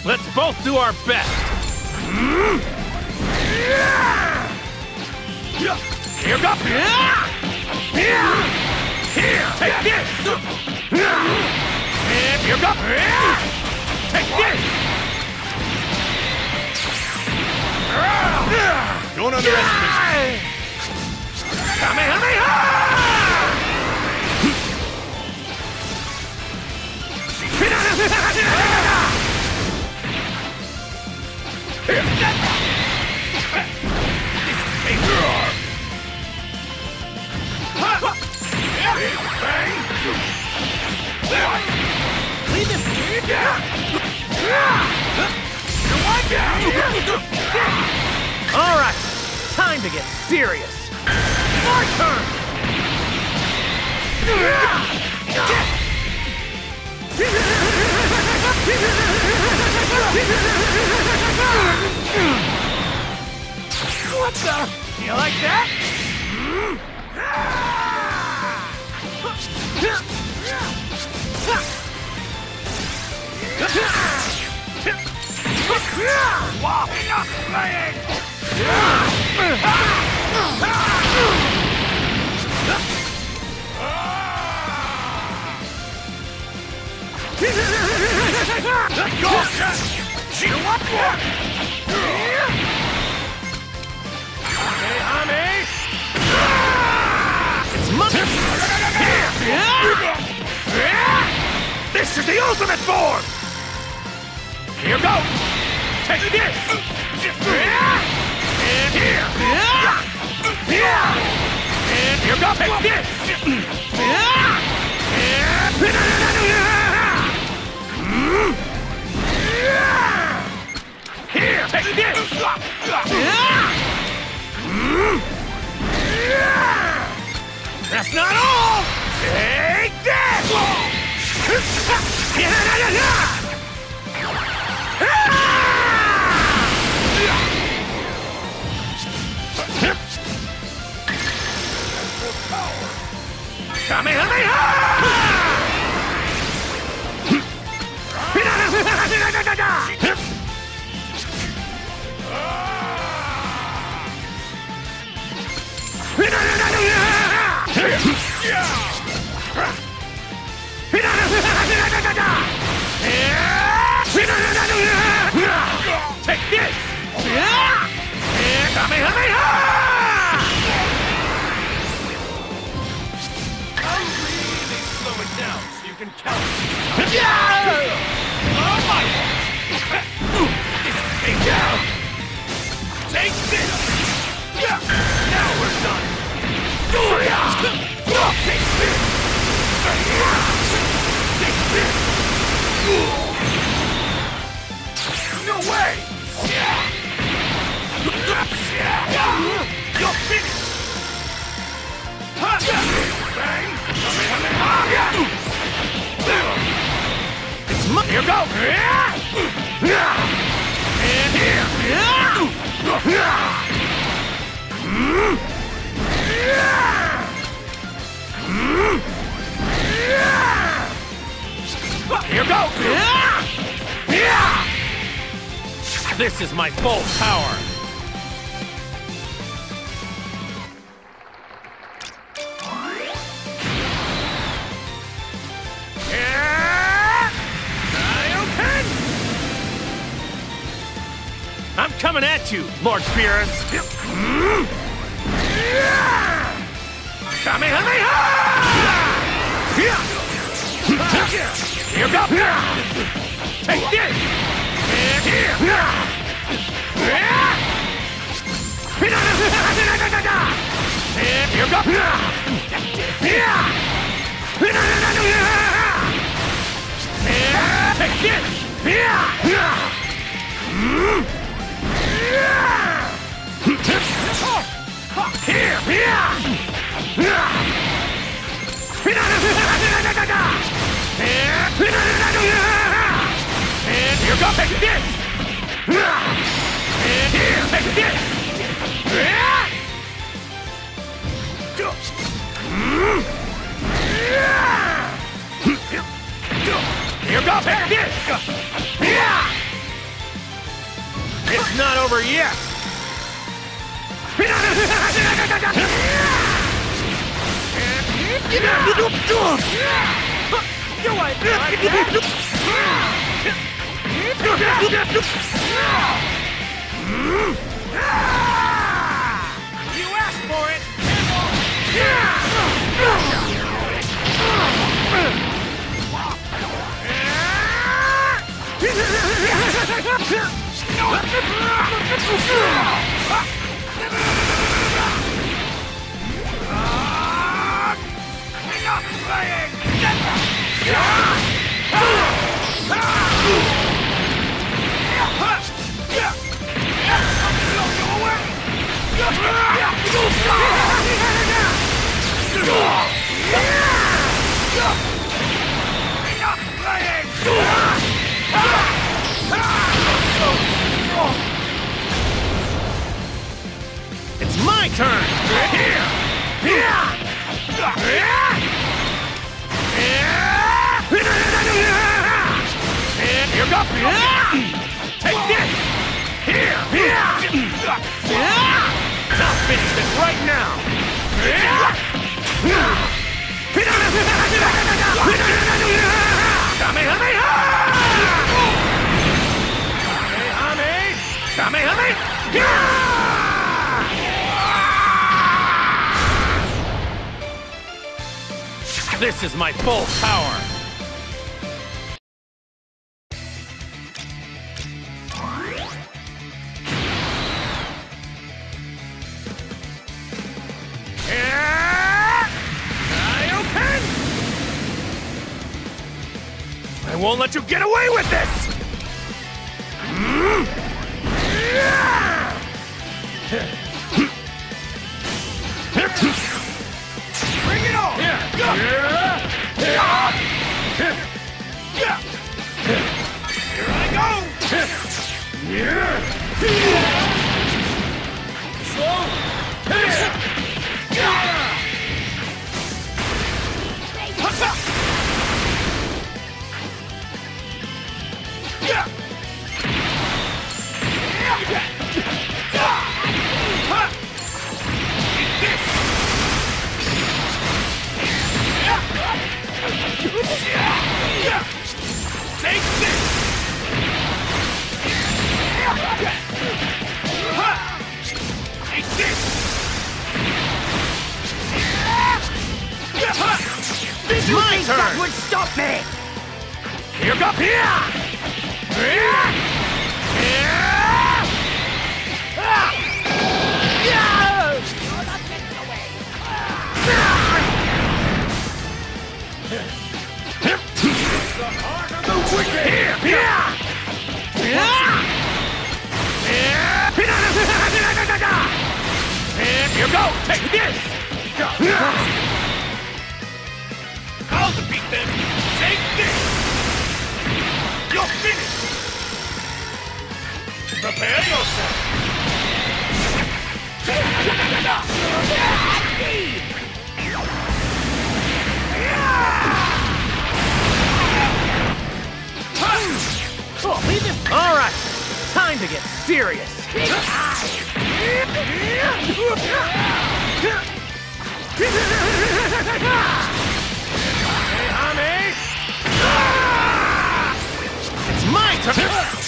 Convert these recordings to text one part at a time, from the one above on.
Let's both do our best. Here goes. Here, take this. And here goes. Take this. Don't underestimate. Kamehameha! All right, time to get serious. My turn. What the? You like that? Wow, enough playing! Go! It's money! This is the ultimate form! Here goes! Take this! And here! And here goes! Take this! Here! Take this! That's not all! Take this! Kamehameha! Take this! Kamehameha! I'll really slow it down so you can count. Oh my! This is big down! Take this! Now we're done! Take this! Take this! No way! You're finished! It's my... Here goes! And here! Here goes! This is my full power! I'm coming at you, Lord Beerus! Kamehameha! Here goes! Take this! And here! And here goes! And take this! Here! And here goes! Take this! And here! Take this! Here goes! Take this! It's not over yet! You ain't like that! You asked for it! It's my turn! Here you go! Take this! Here! I'll finish this right now! This is my full power! I won't let you get away with this! Bring it on! Here I go! Slow! Take this! Take this! This is my turn! That would stop me! Here go! Here go! Take this! I'll defeat them! Take this! You're finished! Prepare yourself! All right, time to get serious. It's my turn.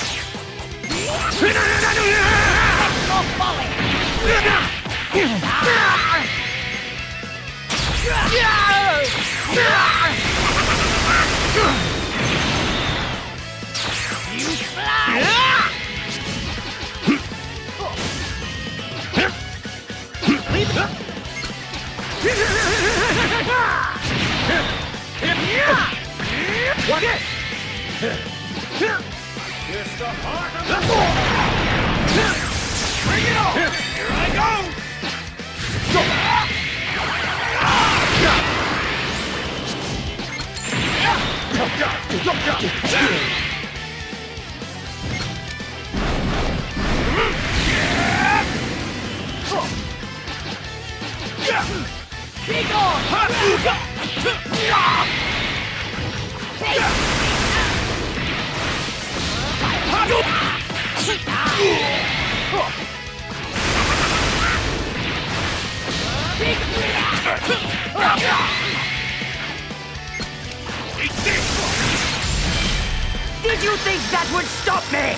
You fly! What is? It's the heart of the war! Bring it on! Here I go! Be gone! Did you think that would stop me?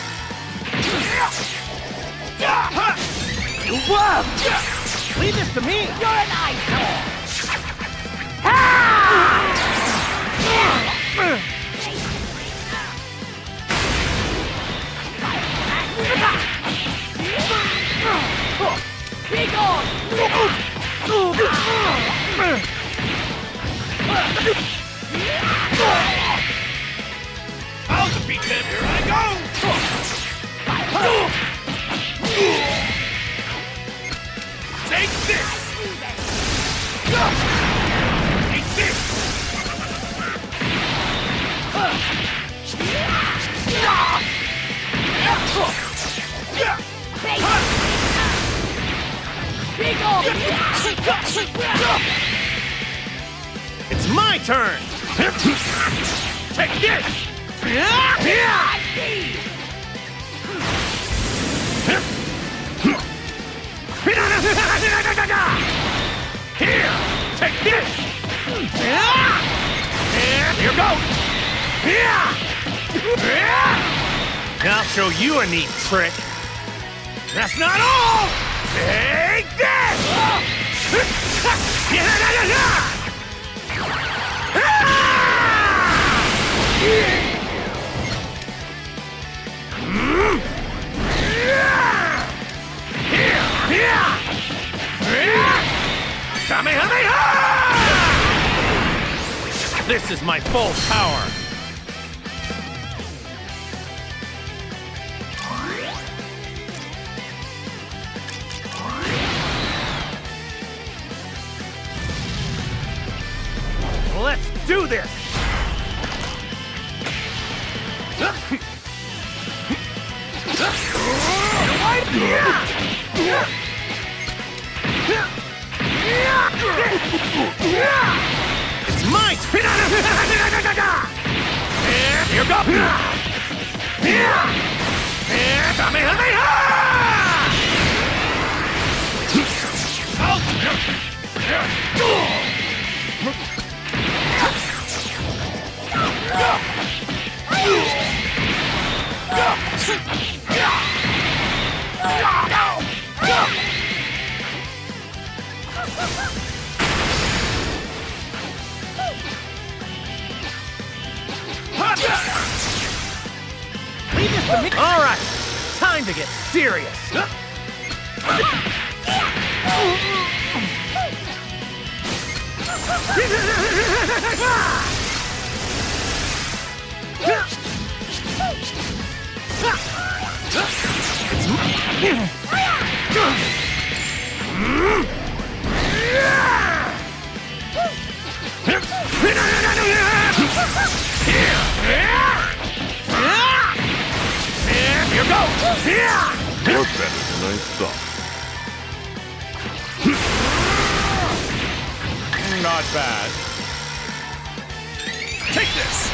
You won't! Leave this to me! You're an eyesore! Be gone! I'll defeat them. Here I go. Take this. Take this. It's my turn! Take this. Here! Take this! And here goes. I'll show you a neat trick. That's not all! Take this. This is my full power. Let's do this! It's my turn! And here goes. Leave this to me! Alright! Time to get serious! Here goes. You're better than I thought. Not bad. Take this.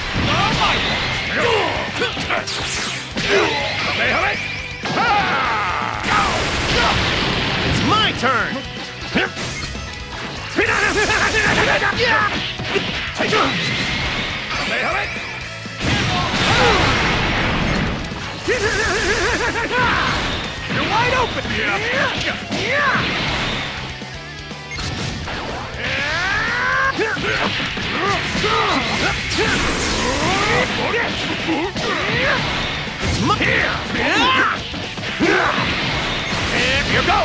It's my turn! You're wide open. It's my And here goes.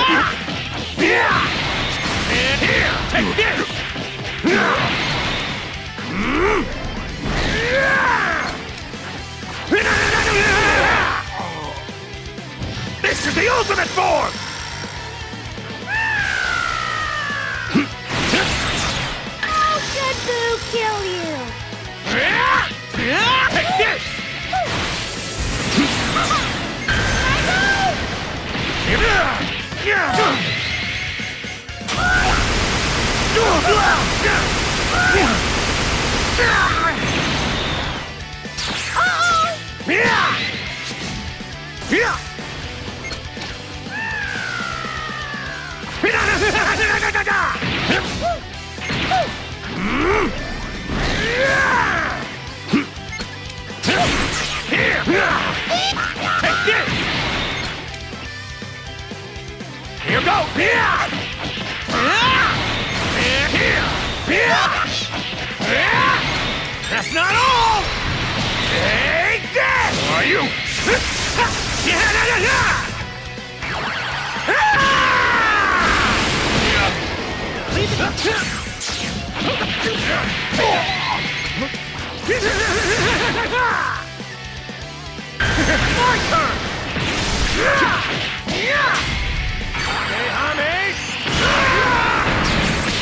And here, take this. This is the ultimate form. How should Boo kill you? Take this.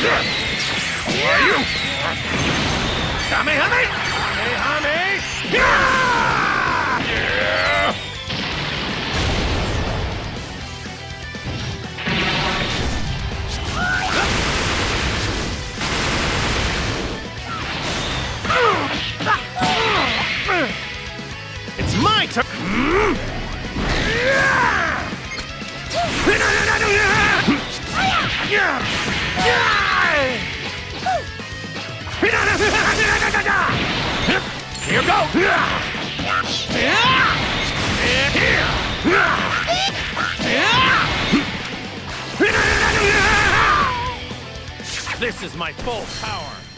Are you? Kamehame! Kamehame! Yeah! It's my turn! Here goes! This is my full power!